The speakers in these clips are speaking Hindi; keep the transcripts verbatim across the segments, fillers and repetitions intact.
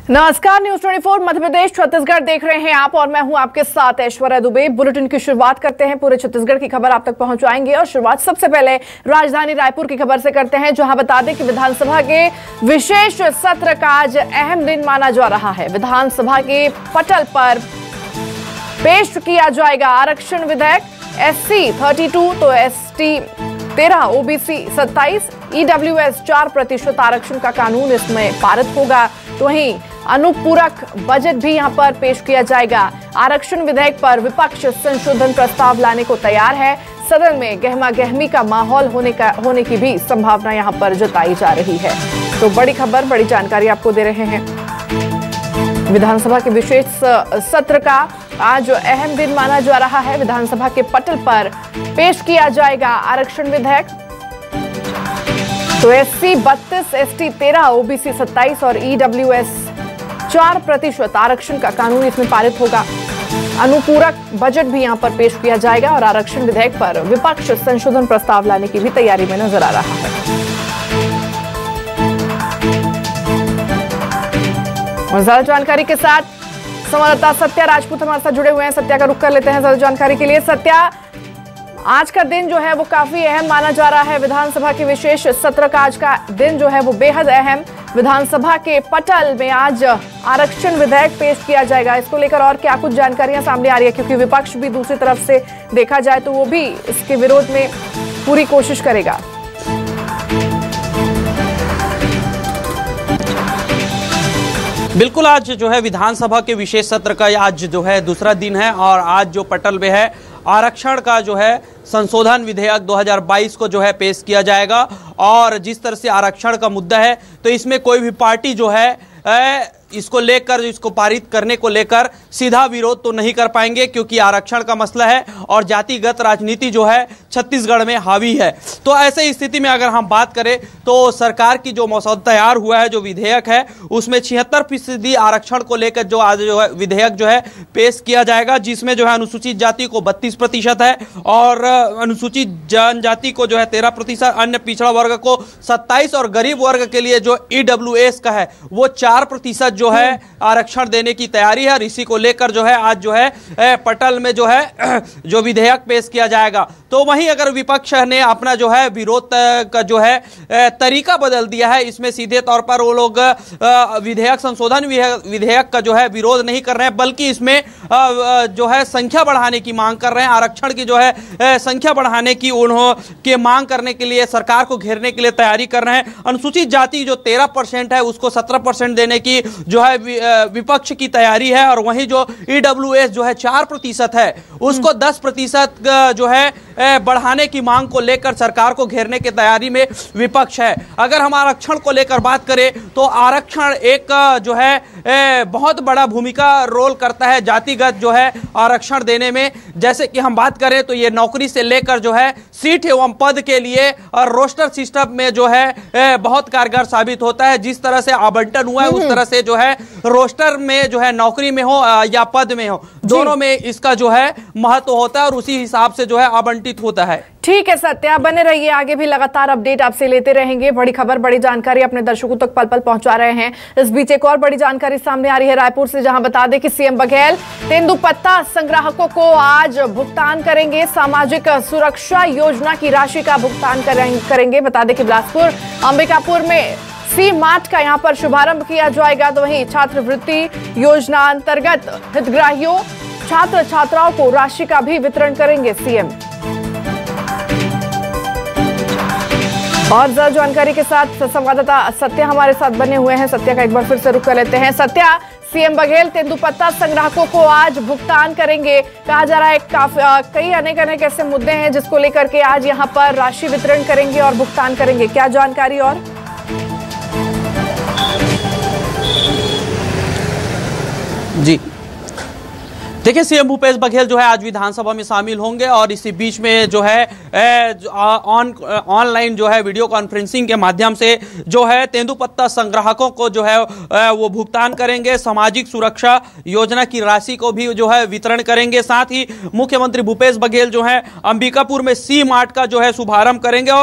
नमस्कार, न्यूज चौबीस मध्य प्रदेश छत्तीसगढ़ देख रहे हैं आप और मैं हूं आपके साथ ऐश्वर्या दुबे। बुलेटिन की शुरुआत करते हैं, पूरे छत्तीसगढ़ की खबर आप तक पहुंचाएंगे और शुरुआत सबसे पहले राजधानी रायपुर की खबर से करते हैं, जहां बता दें कि विधानसभा के विशेष सत्र का आज अहम दिन माना जा रहा है। विधानसभा के पटल पर पेश किया जाएगा आरक्षण विधेयक। एस सी थर्टी टू तो एस टी तेरह, ओबीसी सत्ताईस, ईडब्ल्यूएस चार प्रतिशत आरक्षण का कानून इसमें पारित होगा। तो वहीं अनुपूरक बजट भी यहां पर पेश किया जाएगा। आरक्षण विधेयक पर विपक्ष संशोधन प्रस्ताव लाने को तैयार है। सदन में गहमा गहमी का माहौल होने का होने की भी संभावना यहां पर जताई जा रही है। तो बड़ी खबर, बड़ी जानकारी आपको दे रहे हैं। विधानसभा के विशेष सत्र का आज अहम दिन माना जा रहा है। विधानसभा के पटल पर पेश किया जाएगा आरक्षण विधेयक। तो एससी बत्तीस, एसटी तेरह, ओबीसी सत्ताईस और ईडब्ल्यूएस चार प्रतिशत आरक्षण का कानून इसमें पारित होगा। अनुपूरक बजट भी यहां पर पेश किया जाएगा और आरक्षण विधेयक पर विपक्ष संशोधन प्रस्ताव लाने की भी तैयारी में नजर आ रहा है। और ज्यादा जानकारी के साथ संवाददाता सत्या राजपूत हमारे साथ जुड़े हुए हैं। सत्या का रुख कर लेते हैं ज्यादा जानकारी के लिए। सत्या, आज का दिन जो है वो काफी अहम माना जा रहा है। विधानसभा के विशेष सत्र का आज का दिन जो है वो बेहद अहम। विधानसभा के पटल में आज आरक्षण विधेयक पेश किया जाएगा। इसको लेकर और क्या कुछ जानकारियां सामने आ रही है, क्योंकि विपक्ष भी दूसरी तरफ से देखा जाए तो वो भी इसके विरोध में पूरी कोशिश करेगा। बिल्कुल, आज जो है विधानसभा के विशेष सत्र का आज जो है दूसरा दिन है और आज जो पटल में है आरक्षण का जो है संशोधन विधेयक दो हज़ार बाईस को जो है पेश किया जाएगा। और जिस तरह से आरक्षण का मुद्दा है तो इसमें कोई भी पार्टी जो है इसको लेकर, इसको पारित करने को लेकर सीधा विरोध तो नहीं कर पाएंगे, क्योंकि आरक्षण का मसला है और जातिगत राजनीति जो है छत्तीसगढ़ में हावी है। तो ऐसे स्थिति में अगर हम बात करें तो सरकार की जो मसौदा तैयार हुआ है, जो विधेयक है, उसमें छिहत्तर फीसदी आरक्षण को लेकर जो आज जो है विधेयक जो है पेश किया जाएगा, जिसमें जो है अनुसूचित जाति को बत्तीस प्रतिशत है और अनुसूचित जनजाति को जो है तेरह प्रतिशत, अन्य पिछड़ा वर्ग को सत्ताईस और गरीब वर्ग के लिए जो ईडब्ल्यूएस का है वो चार प्रतिशत जो है आरक्षण देने की तैयारी है। और इसी को लेकर जो है आज जो है पटल में जो है जो विधेयक पेश किया जाएगा। तो वहीं अगर विपक्ष ने अपना जो है विरोध का जो है तरीका बदल दिया है, इसमें सीधे तौर पर वो लोग विधेयक संशोधन विधेयक का जो है विरोध नहीं कर रहे हैं, बल्कि इसमें जो है संख्या बढ़ाने की मांग कर रहे हैं। आरक्षण की जो है संख्या बढ़ाने की उन्होंने मांग करने के लिए सरकार को घेरने के लिए तैयारी कर रहे हैं। अनुसूचित जाति जो तेरह परसेंट है उसको सत्रह परसेंट देने की जो है विपक्ष की तैयारी है। और वहीं जो ईडब्ल्यूएस जो है चार प्रतिशत है उसको दस प्रतिशत जो है बढ़ाने की मांग को लेकर सरकार को घेरने की तैयारी में विपक्ष है। अगर हम आरक्षण को लेकर बात करें तो आरक्षण एक जो है बहुत बड़ा भूमिका रोल करता है जातिगत जो है आरक्षण देने में। जैसे कि हम बात करें तो ये नौकरी से लेकर जो है सीट एवं पद के लिए और रोस्टर सिस्टम में जो है बहुत कारगर साबित होता है। जिस तरह से आवंटन हुआ है उस तरह से जो है रोस्टर में जो है नौकरी में हो या पद में हो, दोनों में इसका जो है महत्व होता है और उसी हिसाब से जो है आवंटित होता है। ठीक है सत्या, बने रहिए, आगे भी लगातार अपडेट आपसे लेते रहेंगे। बड़ी खबर, बड़ी जानकारी अपने दर्शकों तक पल पल पहुंचा रहे हैं। इस बीच एक और बड़ी जानकारी सामने आ रही है रायपुर से, जहां बता दें कि सीएम बघेल तेंदुपत्ता संग्राहकों को आज भुगतान करेंगे। सामाजिक सुरक्षा योजना की राशि का भुगतान करेंगे। बता दें कि बिलासपुर अंबिकापुर में सी मार्ट का यहां पर शुभारंभ किया जाएगा। तो वहीं छात्रवृत्ति योजना अंतर्गत हितग्राहियों छात्र छात्राओं को राशि का भी वितरण करेंगे सीएम। और ज्यादा जानकारी के साथ संवाददाता सत्या हमारे साथ बने हुए हैं। सत्या का एक बार फिर से रुख कर लेते हैं। सत्या, सीएम बघेल तेंदुपत्ता संग्राहकों को आज भुगतान करेंगे, कहा जा रहा है काफी कई अनेक अनेक ऐसे मुद्दे हैं जिसको लेकर के आज यहां पर राशि वितरण करेंगे और भुगतान करेंगे, क्या जानकारी? और जी देखिए, सीएम भूपेश बघेल जो है आज विधानसभा में शामिल होंगे और इसी बीच में जो है ऑन ऑनलाइन जो है वीडियो कॉन्फ्रेंसिंग के माध्यम से जो है तेंदुपत्ता संग्राहकों को जो है वो भुगतान करेंगे। सामाजिक सुरक्षा योजना की राशि को भी जो है वितरण करेंगे। साथ ही मुख्यमंत्री भूपेश बघेल जो है अंबिकापुर में सी मार्ट का जो है शुभारंभ करेंगे और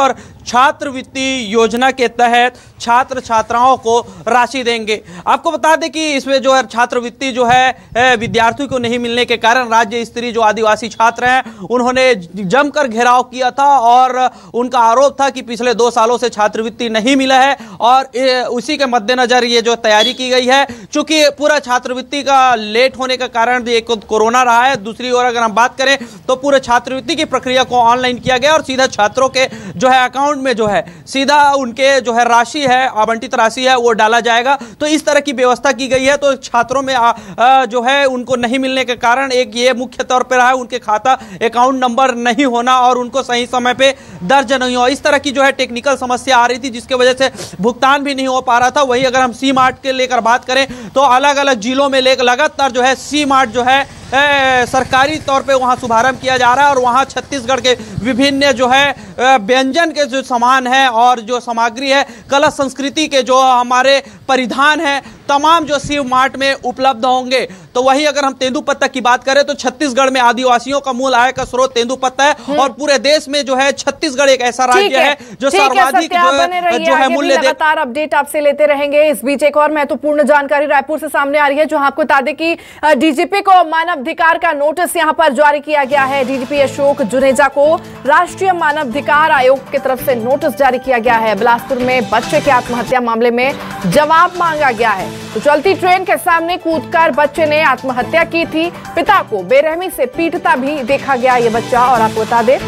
छात्रवृत्ति योजना के तहत छात्र छात्राओं को राशि देंगे। आपको बता दें कि इसमें जो है छात्रवृत्ति जो है विद्यार्थियों को नहीं मिलने के कारण राज्य स्तरीय जो आदिवासी छात्र हैं उन्होंने जमकर घेराव किया था और उनका आरोप था कि पिछले दो सालों से छात्रवृत्ति नहीं मिला है और उसी के मद्देनजर ये जो तैयारी की गई है। चूंकि पूरा छात्रवृत्ति का लेट होने का कारण एक कोरोना रहा है, दूसरी ओर अगर हम बात करें तो पूरे छात्रवृत्ति की प्रक्रिया को ऑनलाइन किया गया और सीधा छात्रों के जो है अकाउंट में जो है सीधा उनके जो है राशि है आवंटित राशि है वो डाला जाएगा। तो इस तरह की व्यवस्था की गई है। तो छात्रों में आ, आ, जो है उनको नहीं मिलने के कारण एक ये मुख्य तौर पर रहा है उनके खाता अकाउंट नंबर नहीं होना और उनको सही समय पे दर्ज नहीं हो, इस तरह की जो है टेक्निकल समस्या आ रही थी जिसकी वजह से भुगतान भी नहीं हो पा रहा था। वही अगर हम सी मार्ट के लेकर बात करें तो अलग अलग जिलों में लेकर लगातार जो है सी मार्ट जो है ए, सरकारी तौर पे वहां शुभारंभ किया जा रहा है और वहां छत्तीसगढ़ के विभिन्न जो है व्यंजन के जो सामान है और जो सामग्री है कला संस्कृति के जो हमारे परिधान है तमाम जो सी मार्ट में उपलब्ध होंगे। तो वही अगर हम तेंदुपत्ता की बात करें तो छत्तीसगढ़ में आदिवासियों का मूल आय का स्रोत तेंदुपत्ता है और पूरे देश में जो है छत्तीसगढ़ एक ऐसा राज्य है जो सर्वाधिक जो है जो है मूल्य लगातार अपडेट आपसे लेते रहेंगे। इस बीच एक और महत्वपूर्ण जानकारी रायपुर से सामने आ रही है जो आपको बता दें कि डीजीपी को मानवाधिकार का नोटिस यहां पर जारी किया गया है। डीजीपी अशोक जुनेजा को राष्ट्रीय मानवाधिकार आयोग की तरफ से नोटिस जारी किया गया है। बिलासपुर में बच्चे की आत्महत्या मामले में जवाब मांगा गया है। तो चलती ट्रेन के सामने कूदकर बच्चे ने आत्महत्या की थी। पिता को बेरहमी से पीटता भी देखा गया ये बच्चा। और आपको बता दें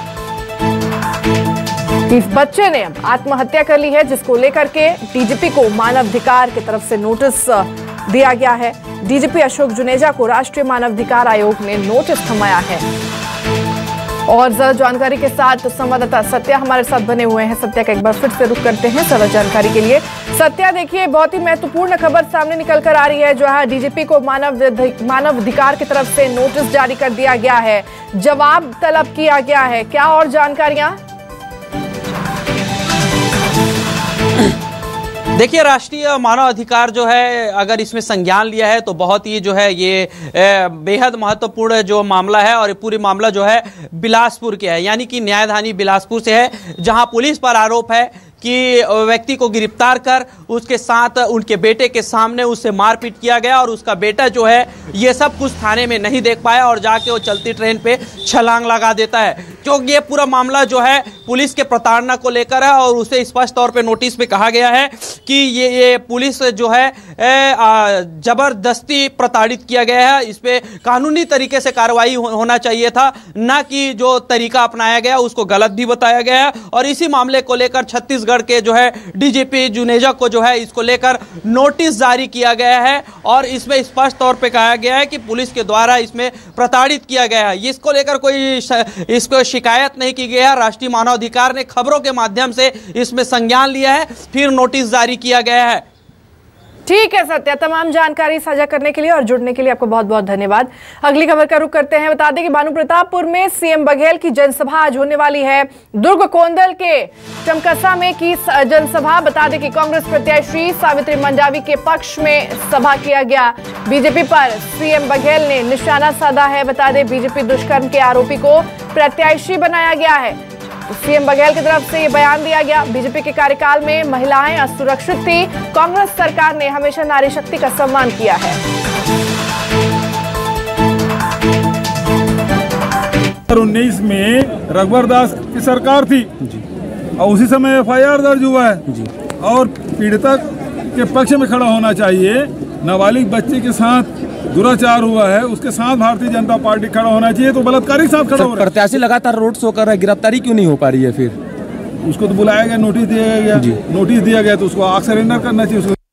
इस बच्चे ने आत्महत्या कर ली है जिसको लेकर के डीजीपी को मानवाधिकार की तरफ से नोटिस दिया गया है। डीजीपी अशोक जुनेजा को राष्ट्रीय मानवाधिकार आयोग ने नोटिस थमाया है। और ज्यादा जानकारी के साथ संवाददाता सत्या हमारे साथ बने हुए हैं। सत्या का एक बार फिर से रुख करते हैं ज्यादा जानकारी के लिए। सत्या, देखिए बहुत ही महत्वपूर्ण खबर सामने निकल कर आ रही है जो है डीजीपी को मानव मानवाधिकार की तरफ से नोटिस जारी कर दिया गया है, जवाब तलब किया गया है। क्या और जानकारियां? देखिए, राष्ट्रीय मानव अधिकार जो है अगर इसमें संज्ञान लिया है तो बहुत ही जो है ये बेहद महत्वपूर्ण जो मामला है और ये पूरी मामला जो है बिलासपुर के है, यानी कि न्यायधानी बिलासपुर से है जहां पुलिस पर आरोप है कि व्यक्ति को गिरफ्तार कर उसके साथ उनके बेटे के सामने उससे मारपीट किया गया और उसका बेटा जो है ये सब कुछ थाने में नहीं देख पाया और जाके वो चलती ट्रेन पे छलांग लगा देता है। क्योंकि ये पूरा मामला जो है पुलिस के प्रताड़ना को लेकर है और उसे स्पष्ट तौर पे नोटिस में कहा गया है कि ये ये पुलिस जो है जबरदस्ती प्रताड़ित किया गया है, इस पे कानूनी तरीके से कार्रवाई हो, होना चाहिए था, ना कि जो तरीका अपनाया गया उसको गलत भी बताया गया है। और इसी मामले को लेकर छत्तीसगढ़ के जो है डीजीपी जुनेजा को जो है इसको लेकर नोटिस जारी किया गया है और इसमें स्पष्ट तौर पे कहा गया है कि पुलिस के द्वारा इसमें प्रताड़ित किया गया है। इसको लेकर कोई इसको शिकायत नहीं की गई है। राष्ट्रीय मानवाधिकार ने खबरों के माध्यम से इसमें संज्ञान लिया है, फिर नोटिस जारी किया गया है। ठीक है सत्या, तमाम जानकारी साझा करने के लिए और जुड़ने के लिए आपको बहुत बहुत धन्यवाद। अगली खबर का रुख करते हैं। बता दें कि भानुप्रतापपुर में सीएम बघेल की जनसभा आज होने वाली है। दुर्ग कोंदल के चमकसा में की जनसभा, बता दें कि कांग्रेस प्रत्याशी सावित्री मंडावी के पक्ष में सभा किया गया। बीजेपी पर सीएम बघेल ने निशाना साधा है। बता दें बीजेपी दुष्कर्म के आरोपी को प्रत्याशी बनाया गया है। तो सीएम बघेल की तरफ से ये बयान दिया गया। बीजेपी के कार्यकाल में महिलाएं असुरक्षित थी, कांग्रेस सरकार ने हमेशा नारी शक्ति का सम्मान किया है। उन्नीस में रघुवर दास की सरकार थी जी। और उसी समय एफ आई आर दर्ज हुआ है जी। और पीड़िता के पक्ष में खड़ा होना चाहिए। नाबालिग बच्चे के साथ दुराचार हुआ है, उसके साथ भारतीय जनता पार्टी खड़ा होना चाहिए, तो बलात्कारी के साथ खड़ा हो रहा है। प्रत्याशी लगातार रोड शो कर रहा है, गिरफ्तारी क्यों नहीं हो पा रही है? फिर उसको तो बुलाया गया, नोटिस दिया गया जी। नोटिस दिया गया तो उसको आग सरेंडर करना चाहिए उसको।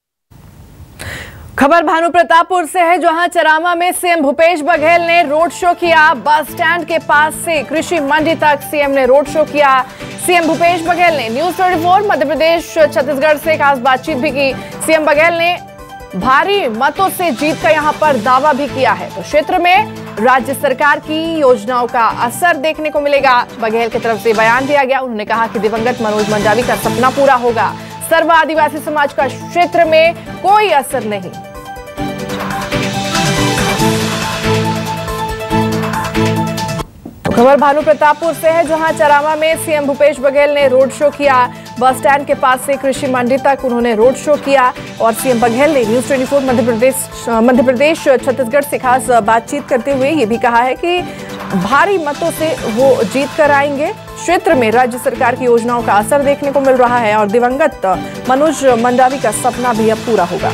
खबर भानुप्रतापपुर से है जहां चरामा में सीएम भूपेश बघेल ने रोड शो किया। बस स्टैंड के पास से कृषि मंडी तक सीएम ने रोड शो किया। सीएम भूपेश बघेल ने न्यूज चौबीस मध्य प्रदेश छत्तीसगढ़ से खास बातचीत भी की। सीएम बघेल ने भारी मतों से जीत का यहां पर दावा भी किया है। तो क्षेत्र में राज्य सरकार की योजनाओं का असर देखने को मिलेगा। बघेल की तरफ से बयान दिया गया। उन्होंने कहा कि दिवंगत मनोज मंडावी का सपना पूरा होगा। सर्व आदिवासी समाज का क्षेत्र में कोई असर नहीं। खबर भानु प्रतापपुर से है, जहां चरामा में सीएम भूपेश बघेल ने रोड शो किया। बस स्टैंड के पास से कृषि मंडी तक उन्होंने रोड शो किया और सीएम बघेल ने न्यूज चौबीस मध्य प्रदेश मध्य प्रदेश छत्तीसगढ़ से खास बातचीत करते हुए ये भी कहा है कि भारी मतों से वो जीत कर आएंगे। क्षेत्र में राज्य सरकार की योजनाओं का असर देखने को मिल रहा है और दिवंगत मनोज मंडावी का सपना भी अब पूरा होगा।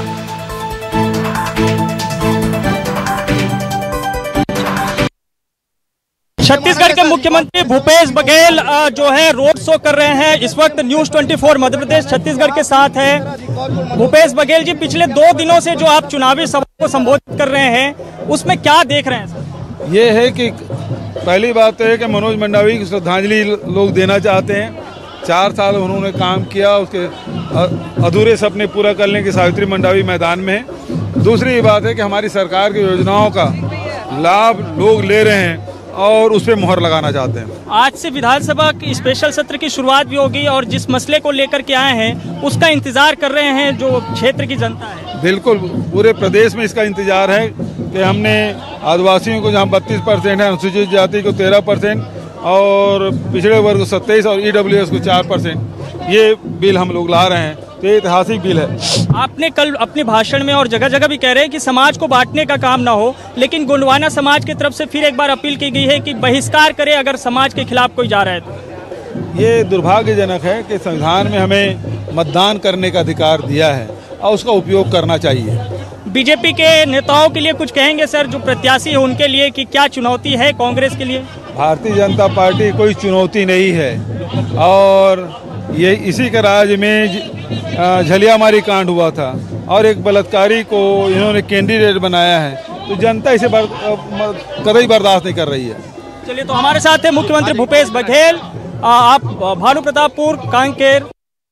छत्तीसगढ़ के मुख्यमंत्री भूपेश बघेल जो है रोड शो कर रहे हैं। इस वक्त न्यूज चौबीस मध्य प्रदेश छत्तीसगढ़ के साथ है। भूपेश बघेल जी, पिछले दो दिनों से जो आप चुनावी सभा को संबोधित कर रहे हैं, उसमें क्या देख रहे हैं सर? ये है कि पहली बात तो है कि मनोज मंडावी की श्रद्धांजलि लोग देना चाहते हैं। चार साल उन्होंने काम किया, उसके अधूरे सपने पूरा करने की सावित्री मंडावी मैदान में है। दूसरी बात है कि हमारी सरकार की योजनाओं का लाभ लोग ले रहे हैं और उस पर मुहर लगाना चाहते हैं। आज से विधानसभा की स्पेशल सत्र की शुरुआत भी होगी और जिस मसले को लेकर के आए हैं उसका इंतजार कर रहे हैं जो क्षेत्र की जनता है। बिल्कुल, पूरे प्रदेश में इसका इंतजार है कि हमने आदिवासियों को जहां बत्तीस परसेंट है, अनुसूचित जाति को तेरह परसेंट और पिछड़े वर्ग को सत्ताईस और ईडब्ल्यूएस को चार परसेंट ये बिल हम लोग ला रहे हैं। तो ये ऐतिहासिक बिल है। आपने कल अपने भाषण में और जगह जगह भी कह रहे हैं कि समाज को बांटने का काम ना हो, लेकिन गोंडवाना समाज की तरफ से फिर एक बार अपील की गई है कि बहिष्कार करे अगर समाज के खिलाफ कोई जा रहा है तो। ये दुर्भाग्यजनक है कि संविधान में हमें मतदान करने का अधिकार दिया है और उसका उपयोग करना चाहिए। बीजेपी के नेताओं के लिए कुछ कहेंगे सर, जो प्रत्याशी है उनके लिए, कि क्या चुनौती है कांग्रेस के लिए? भारतीय जनता पार्टी कोई चुनौती नहीं है और ये इसी के राज्य में झलियामारी कांड हुआ था और एक बलात्कारी को इन्होंने कैंडिडेट बनाया है, तो जनता इसे बर, कतई बर्दाश्त नहीं कर रही है। चलिए, तो हमारे साथ है मुख्यमंत्री भूपेश बघेल। आप भानु प्रतापपुर, कांकेर।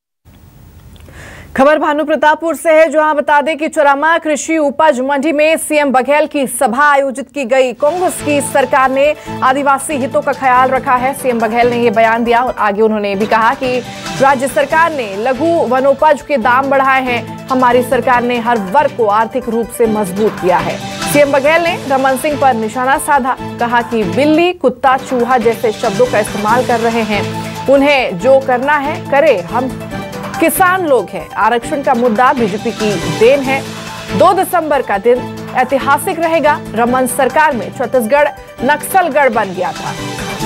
खबर भानु प्रतापपुर से है, जहां बता दें कि चरामा कृषि उपज मंडी में सीएम बघेल की सभा आयोजित की गई। कांग्रेस की सरकार ने आदिवासी हितों का ख्याल रखा है, सीएम बघेल ने ये बयान दिया और आगे उन्होंने भी कहा कि राज्य सरकार ने लघु वनोपज के दाम बढ़ाए हैं। हमारी सरकार ने हर वर्ग को आर्थिक रूप से मजबूत किया है। सीएम बघेल ने रमन सिंह पर निशाना साधा, कहा कि बिल्ली, कुत्ता, चूहा जैसे शब्दों का इस्तेमाल कर रहे हैं। उन्हें जो करना है करे, हम किसान लोग हैं। आरक्षण का मुद्दा बीजेपी की देन है। दो दिसंबर का दिन ऐतिहासिक रहेगा। रमन सरकार में छत्तीसगढ़ नक्सलगढ़ बन गया था।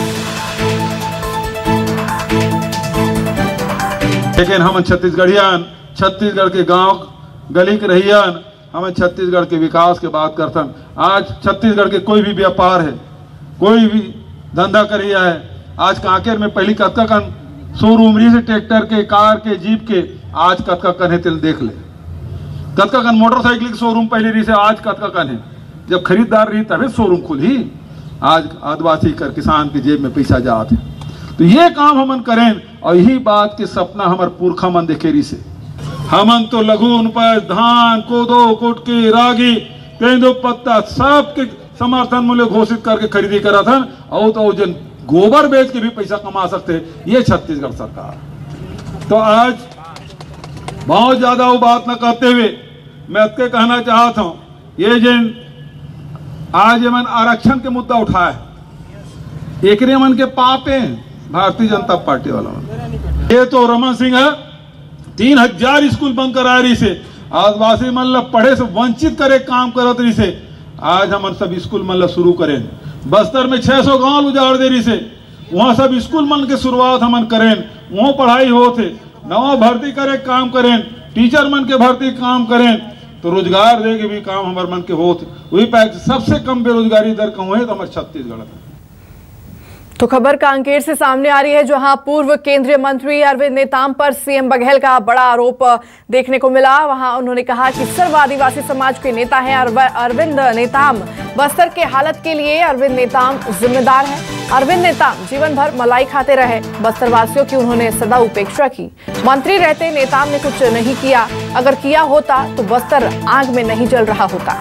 लेकिन हम छत्तीसगढ़ियन, छत्तीसगढ़ के गांव गली के रहियन, हमें छत्तीसगढ़ के विकास के बात करतन। आज छत्तीसगढ़ के कोई भी व्यापार है, कोई भी धंधा करिया है, आज कांकेर में पहली कतका कन शोरूम रही से ट्रैक्टर के, कार के, जीप के, आज कतका कन है तिल देख ले। कतका कन मोटरसाइकिल के शोरूम पहले रही से, आज कतका कन है। जब खरीदार रही तभी शोरूम खुली। आज आदिवासी कर किसान की जेब में पैसा जाते। तो ये काम हमन करें और यही बात के सपना हमार पुरखा मन देखेरी से। हमन तो लघु वनोपज, धान, कोदो, कुटकी, रागी, तेंदो पत्ता सब के समर्थन मूल्य घोषित करके खरीदी करा था और तो जन गोबर बेच के भी पैसा कमा सकते, ये छत्तीसगढ़ सरकार। तो आज बहुत ज्यादा वो बात न करते हुए मैं अतके कहना चाहता हूं, ये जिन आज ये मन आरक्षण के मुद्दा उठाए, एक मन के पापे भारतीय जनता पार्टी वाला मन। ये तो रमन सिंह है, तीन हजार स्कूल बंद करा रही से, आदिवासी मन पढ़े से वंचित करे काम करत रही से। आज हम सब स्कूल मन शुरू करें। बस्तर में छह सौ गांव उजाड़ दे रही से, वहां सब स्कूल मन के शुरुआत हमन करें, वहां पढ़ाई होते, नवा भर्ती करे काम करें, टीचर मन के भर्ती काम करें, तो रोजगार दे के भी काम हमारे मन के होते। वही पैक सबसे कम बेरोजगारी दर कहूँ है तो हमारे छत्तीसगढ़ में। तो खबर कांकेर से सामने आ रही है, जहां पूर्व केंद्रीय मंत्री अरविंद नेताम पर सीएम बघेल का बड़ा आरोप देखने को मिला। वहां उन्होंने कहा कि सर्व आदिवासी समाज के नेता हैं अरविंद नेताम। बस्तर के हालत के लिए अरविंद नेताम जिम्मेदार हैं। अरविंद नेताम जीवन भर मलाई खाते रहे। बस्तर वासियों की उन्होंने सदा उपेक्षा की। मंत्री रहते नेताम ने कुछ नहीं किया। अगर किया होता तो बस्तर आग में नहीं जल रहा होता।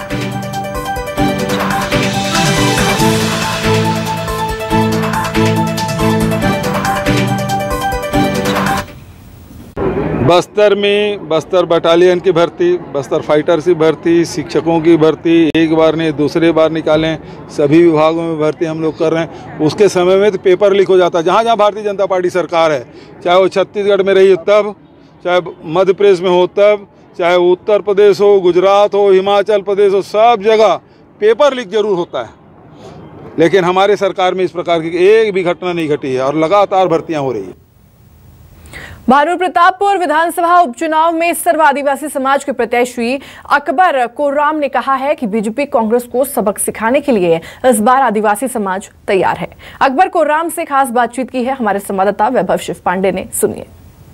बस्तर में बस्तर बटालियन की भर्ती, बस्तर फाइटर्स की भर्ती, शिक्षकों की भर्ती एक बार नहीं दूसरे बार निकालें, सभी विभागों में भर्ती हम लोग कर रहे हैं। उसके समय में तो पेपर लीक हो जाता है। जहाँ जहाँ भारतीय जनता पार्टी सरकार है, चाहे वो छत्तीसगढ़ में रही तब, चाहे मध्य प्रदेश में हो तब, चाहे उत्तर प्रदेश हो, गुजरात हो, हिमाचल प्रदेश हो, सब जगह पेपर लीक जरूर होता है। लेकिन हमारे सरकार में इस प्रकार की एक भी घटना नहीं घटी है और लगातार भर्तियाँ हो रही है। भानु प्रतापपुर विधानसभा उपचुनाव में सर्व आदिवासी समाज के प्रत्याशी अकबर कोर्राम ने कहा है कि बीजेपी कांग्रेस को सबक सिखाने के लिए इस बार आदिवासी समाज तैयार है। अकबर कोर्राम से खास बातचीत की है हमारे संवाददाता वैभव शिव पांडे ने, सुनिए।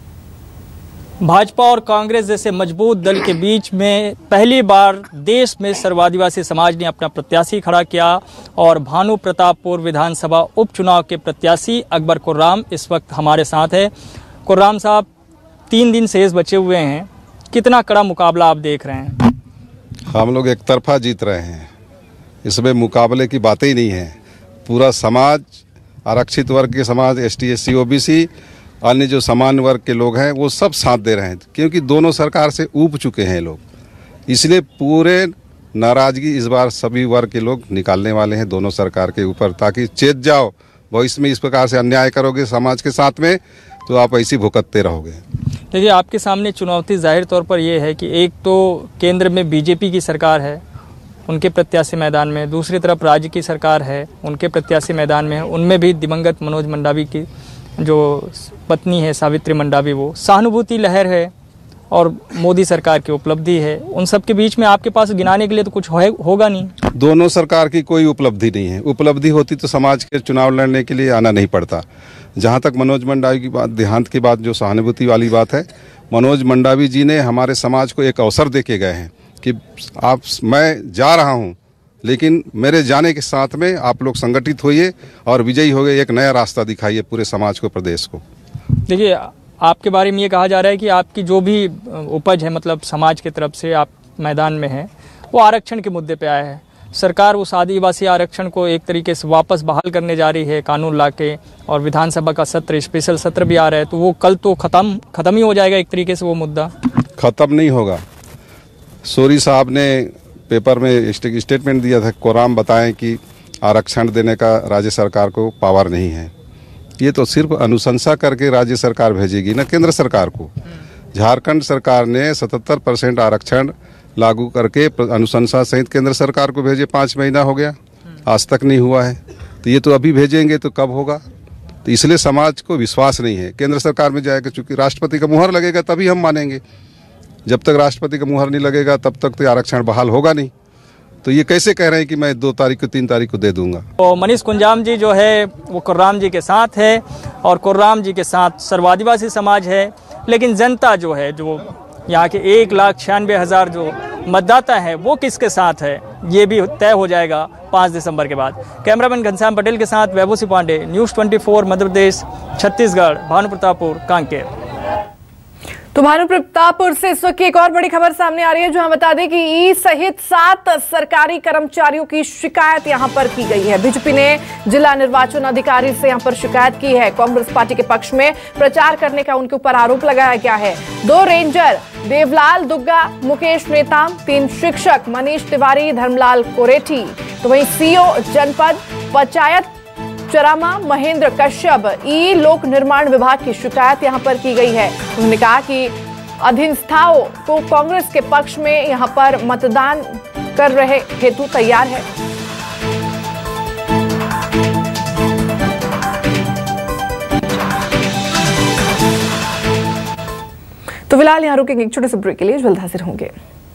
भाजपा और कांग्रेस जैसे मजबूत दल के बीच में पहली बार देश में सर्व आदिवासी समाज ने अपना प्रत्याशी खड़ा किया और भानु प्रतापपुर विधानसभा उपचुनाव के प्रत्याशी अकबर कोर्राम इस वक्त हमारे साथ है। कोर्राम साहब, तीन दिन शेष बचे हुए हैं, कितना कड़ा मुकाबला आप देख रहे हैं? हम लोग एक तरफा जीत रहे हैं, इसमें मुकाबले की बातें ही नहीं है। पूरा समाज, आरक्षित वर्ग के समाज, S T S C O B C, अन्य जो सामान्य वर्ग के लोग हैं वो सब साथ दे रहे हैं, क्योंकि दोनों सरकार से ऊब चुके हैं लोग। इसलिए पूरे नाराजगी इस बार सभी वर्ग के लोग निकालने वाले हैं दोनों सरकार के ऊपर, ताकि चेत जाओ भविष्य में इस प्रकार से अन्याय करोगे समाज के साथ में तो आप ऐसी भुगतते रहोगे। देखिए, आपके सामने चुनौती जाहिर तौर पर यह है कि एक तो केंद्र में बीजेपी की सरकार है, उनके प्रत्याशी मैदान में, दूसरी तरफ राज्य की सरकार है, उनके प्रत्याशी मैदान में है। उनमें भी दिवंगत मनोज मंडावी की जो पत्नी है सावित्री मंडावी, वो सहानुभूति लहर है और मोदी सरकार की उपलब्धि है। उन सब के बीच में आपके पास गिनाने के लिए तो कुछ हो, होगा नहीं। दोनों सरकार की कोई उपलब्धि नहीं है। उपलब्धि होती तो समाज के चुनाव लड़ने के लिए आना नहीं पड़ता। जहाँ तक मनोज मंडावी की बात, देहांत की बात, जो सहानुभूति वाली बात है, मनोज मंडावी जी ने हमारे समाज को एक अवसर दे के गए हैं कि आप, मैं जा रहा हूँ लेकिन मेरे जाने के साथ में आप लोग संगठित होइए और विजयी हो गए, एक नया रास्ता दिखाइए पूरे समाज को, प्रदेश को। देखिए, आपके बारे में ये कहा जा रहा है कि आपकी जो भी उपज है, मतलब समाज की तरफ से आप मैदान में हैं, वो आरक्षण के मुद्दे पे आया है। सरकार उस आदिवासी आरक्षण को एक तरीके से वापस बहाल करने जा रही है कानून लाके, और विधानसभा का सत्र, स्पेशल सत्र भी आ रहा है, तो वो कल तो खत्म खत्म ही हो जाएगा एक तरीके से। वो मुद्दा खत्म नहीं होगा। सोरी साहब ने पेपर में स्टेटमेंट दिया था, कोर्राम बताएं कि आरक्षण देने का राज्य सरकार को पावर नहीं है। ये तो सिर्फ अनुशंसा करके राज्य सरकार भेजेगी ना केंद्र सरकार को। झारखंड सरकार ने सतहत्तर परसेंट आरक्षण लागू करके अनुशंसा सहित केंद्र सरकार को भेजे, पाँच महीना हो गया, आज तक नहीं हुआ है। तो ये तो अभी भेजेंगे तो कब होगा? तो इसलिए समाज को विश्वास नहीं है। केंद्र सरकार में जाएगा, चूँकि राष्ट्रपति का मुहर लगेगा तभी हम मानेंगे। जब तक राष्ट्रपति का मुहर नहीं लगेगा तब तक तो आरक्षण बहाल होगा नहीं। तो ये कैसे कह रहे हैं कि मैं दो तारीख को तीन तारीख को दे दूंगा? तो मनीष कुंजाम जी जो है वो कोर्राम जी के साथ है और कोर्राम जी के साथ सर्व आदिवासी समाज है, लेकिन जनता जो है, जो यहाँ के एक लाख छियानवे हज़ार जो मतदाता है, वो किसके साथ है ये भी तय हो जाएगा पाँच दिसंबर के बाद। कैमरामैन घनश्याम पटेल के साथ वैभव सिंह पांडे, न्यूज़ चौबीस मध्य प्रदेश, छत्तीसगढ़, भानु प्रतापपुर, कांकेर। तो भानु प्रतापपुर से इस वक्त की एक और बड़ी खबर सामने आ रही है, जो हम बता दें कि ई सहित सात सरकारी कर्मचारियों की शिकायत यहां पर की गई है। बीजेपी ने जिला निर्वाचन अधिकारी से यहां पर शिकायत की है। कांग्रेस पार्टी के पक्ष में प्रचार करने का उनके ऊपर आरोप लगाया गया है। दो रेंजर देवलाल दुग्गा, मुकेश नेताम, तीन शिक्षक मनीष तिवारी, धर्मलाल कोरेठी, तो वहीं सीओ जनपद पंचायत चरामा महेंद्र कश्यप, ई लोक निर्माण विभाग की शिकायत यहां पर की गई है। उन्होंने कहा कि अधीनस्थाओं को कांग्रेस के पक्ष में यहां पर मतदान कर रहे हेतु तैयार है। तो फिलहाल यहां रुकेंगे एक छोटे से ब्रेक के लिए, जल्द हाजिर होंगे।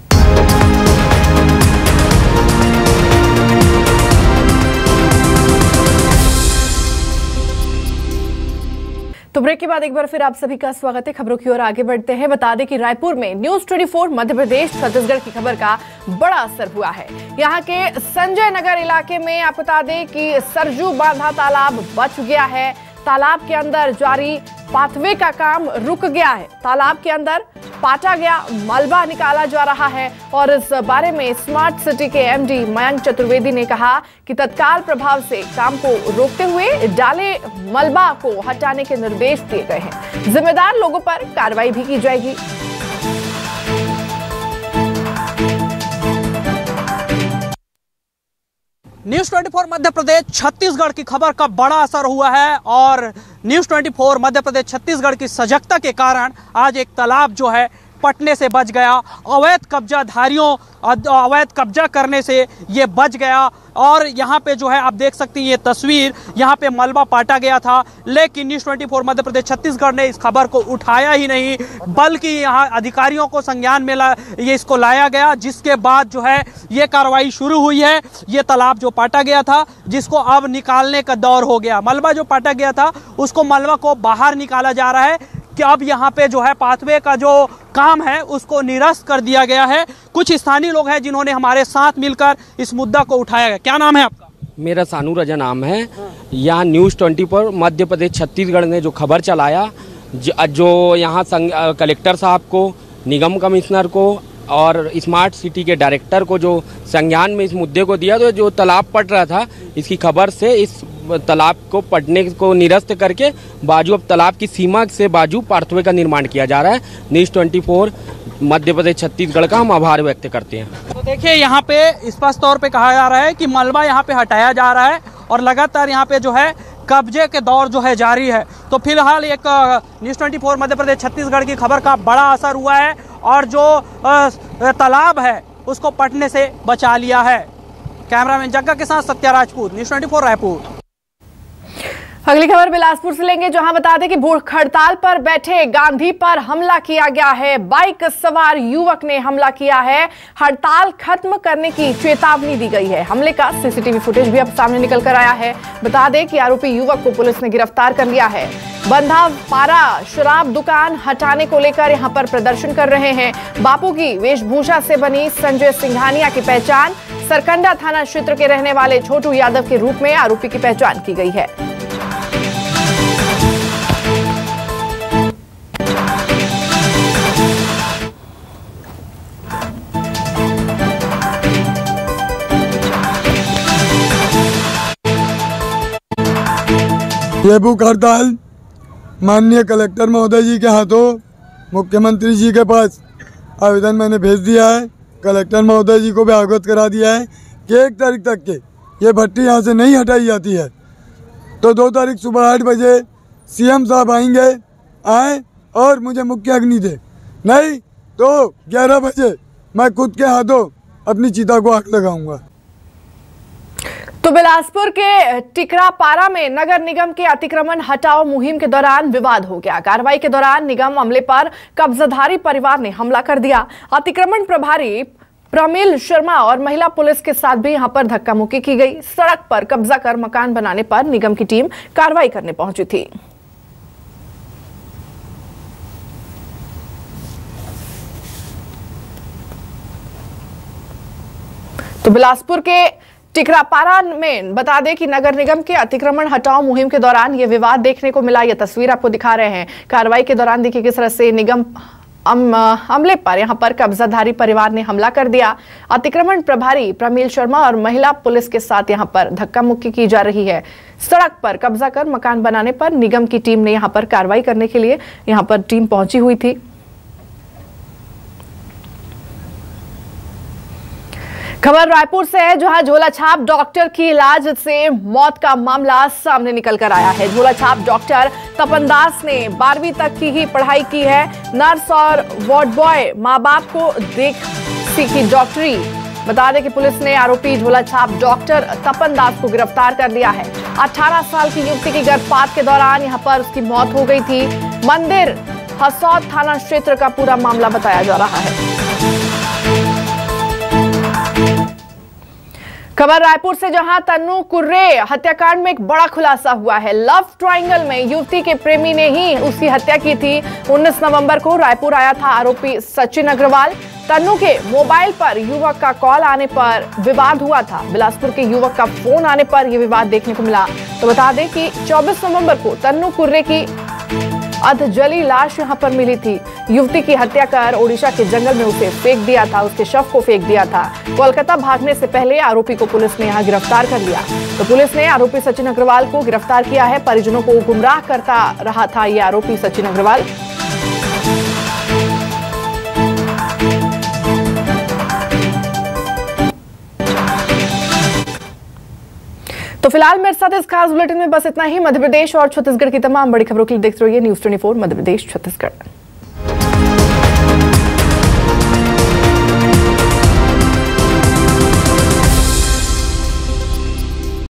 तो ब्रेक के बाद एक बार फिर आप सभी का स्वागत है। खबरों की ओर आगे बढ़ते हैं। बता दें कि रायपुर में न्यूज़ चौबीस मध्य प्रदेश छत्तीसगढ़ की खबर का बड़ा असर हुआ है। यहां के संजय नगर इलाके में आप बता दें कि सरजू बांधा तालाब बच गया है। तालाब के अंदर जारी पाथवे का काम रुक गया है। तालाब के अंदर पाटा गया मलबा निकाला जा रहा है और इस बारे में स्मार्ट सिटी के एमडी मयंक चतुर्वेदी ने कहा कि तत्काल प्रभाव से काम को रोकते हुए डाले मलबा को हटाने के निर्देश दिए गए हैं। जिम्मेदार लोगों पर कार्रवाई भी की जाएगी। न्यूज़ चौबीस मध्य प्रदेश छत्तीसगढ़ की खबर का बड़ा असर हुआ है और न्यूज़ चौबीस मध्य प्रदेश छत्तीसगढ़ की सजगता के कारण आज एक तालाब जो है पटने से बच गया। अवैध कब्जाधारियों अवैध कब्जा करने से ये बच गया और यहाँ पे जो है आप देख सकते हैं ये तस्वीर, यहाँ पे मलबा पाटा गया था, लेकिन न्यूज़ चौबीस मध्य प्रदेश छत्तीसगढ़ ने इस खबर को उठाया ही नहीं, बल्कि यहाँ अधिकारियों को संज्ञान में ला ये इसको लाया गया, जिसके बाद जो है ये कार्रवाई शुरू हुई है। ये तालाब जो पाटा गया था जिसको अब निकालने का दौर हो गया। मलबा जो पाटा गया था उसको मलबा को बाहर निकाला जा रहा है कि अब यहाँ पे जो है पाथवे का जो काम है उसको निरस्त कर दिया गया है। कुछ स्थानीय लोग हैं जिन्होंने हमारे साथ मिलकर इस मुद्दा को उठाया है। क्या नाम है आपका? मेरा सानू रजा नाम है। यहाँ न्यूज़ चौबीस पर मध्य प्रदेश छत्तीसगढ़ ने जो खबर चलाया, जो यहाँ कलेक्टर साहब को, निगम कमिश्नर को और स्मार्ट सिटी के डायरेक्टर को जो संज्ञान में इस मुद्दे को दिया, तो जो तालाब पट रहा था इसकी खबर से इस तालाब को पटने को निरस्त करके बाजू अब तालाब की सीमा से बाजू पार्थवे का निर्माण किया जा रहा है। न्यूज़ चौबीस मध्य प्रदेश छत्तीसगढ़ का हम आभार व्यक्त करते हैं। तो देखिए यहाँ पे स्पष्ट तौर पे कहा जा रहा है कि मलबा यहाँ पे हटाया जा रहा है और लगातार यहाँ पे जो है कब्जे के दौर जो है जारी है। तो फिलहाल एक न्यूज़ चौबीस मध्य प्रदेश छत्तीसगढ़ की खबर का बड़ा असर हुआ है और जो तालाब है उसको पटने से बचा लिया है। कैमरामैन जग्गा के साथ सत्या राजपूत, न्यूज़ चौबीस रायपुर। अगली खबर बिलासपुर से लेंगे, जहां बता दें कि भूख हड़ताल पर बैठे गांधी पर हमला किया गया है। बाइक सवार युवक ने हमला किया है। हड़ताल खत्म करने की चेतावनी दी गई है। हमले का सीसीटीवी फुटेज भी अब सामने निकल कर आया है। बता दें कि आरोपी युवक को पुलिस ने गिरफ्तार कर लिया है। बंधा पारा शराब दुकान हटाने को लेकर यहां पर प्रदर्शन कर रहे हैं। बापू की वेशभूषा से बनी संजय सिंघानिया की पहचान, सरकंडा थाना क्षेत्र के रहने वाले छोटू यादव के रूप में आरोपी की पहचान की गई है। ये भूख हड़ताल माननीय कलेक्टर महोदय जी के हाथों मुख्यमंत्री जी के पास आवेदन मैंने भेज दिया है। कलेक्टर महोदय जी को भी अवगत करा दिया है कि एक तारीख तक के ये भट्टी यहाँ से नहीं हटाई जाती है तो दो तारीख सुबह आठ बजे सीएम साहब आएंगे, आए और मुझे मुख्य अग्नि दे, नहीं तो ग्यारह बजे मैं खुद के हाथों अपनी चिता को आग लगाऊंगा। तो बिलासपुर के टिकरापारा में नगर निगम के अतिक्रमण हटाओ मुहिम के दौरान विवाद हो गया। कार्रवाई के दौरान निगम अमले पर कब्जाधारी परिवार ने हमला कर दिया। अतिक्रमण प्रभारी प्रमिल शर्मा और महिला पुलिस के साथ भी यहां पर धक्का मुक्की की गई। सड़क पर कब्जा कर मकान बनाने पर निगम की टीम कार्रवाई करने पहुंची थी। तो बिलासपुर के टिकरापारा में बता दें कि नगर निगम के अतिक्रमण हटाओ मुहिम के दौरान ये विवाद देखने को मिला। ये तस्वीर आपको दिखा रहे हैं। कार्रवाई के दौरान देखिए किस तरह से निगम हमले पर यहां पर कब्जाधारी परिवार ने हमला कर दिया। अतिक्रमण प्रभारी प्रमिल शर्मा और महिला पुलिस के साथ यहां पर धक्का मुक्की की जा रही है। सड़क पर कब्जा कर मकान बनाने पर निगम की टीम ने यहां पर कार्रवाई करने के लिए यहां पर टीम पहुंची हुई थी। खबर रायपुर से है, जहां झोलाछाप डॉक्टर की इलाज से मौत का मामला सामने निकल कर आया है। झोलाछाप डॉक्टर तपन दास ने बारहवीं तक की ही पढ़ाई की है। नर्स और वार्ड बॉय मां बाप को देख सीखी डॉक्टरी। बता दें कि पुलिस ने आरोपी झोलाछाप डॉक्टर तपन दास को गिरफ्तार कर लिया है। अठारह साल की युवती की गर्भपात के दौरान यहां पर उसकी मौत हो गई थी। मंदिर हसौद थाना क्षेत्र का पूरा मामला बताया जा रहा है। खबर रायपुर से, जहां तन्नू कुर्रे हत्याकांड में एक बड़ा खुलासा हुआ है। लव ट्रायंगल में युवती के प्रेमी ने ही उसकी हत्या की थी। उन्नीस नवंबर को रायपुर आया था आरोपी सचिन अग्रवाल। तन्नू के मोबाइल पर युवक का कॉल आने पर विवाद हुआ था। बिलासपुर के युवक का फोन आने पर यह विवाद देखने को मिला। तो बता दें कि चौबीस नवंबर को तन्नू कुर्रे की अधजली लाश यहां पर मिली थी। युवती की हत्या कर ओडिशा के जंगल में उसे फेंक दिया था, उसके शव को फेंक दिया था। कोलकाता भागने से पहले आरोपी को पुलिस ने यहां गिरफ्तार कर लिया। तो पुलिस ने आरोपी सचिन अग्रवाल को गिरफ्तार किया है। परिजनों को गुमराह करता रहा था यह आरोपी सचिन अग्रवाल। तो फिलहाल मेरे साथ इस खास बुलेटिन में बस इतना ही। मध्य प्रदेश और छत्तीसगढ़ की तमाम बड़ी खबरों के लिए देखते रहिए न्यूज़ चौबीस मध्य प्रदेश छत्तीसगढ़।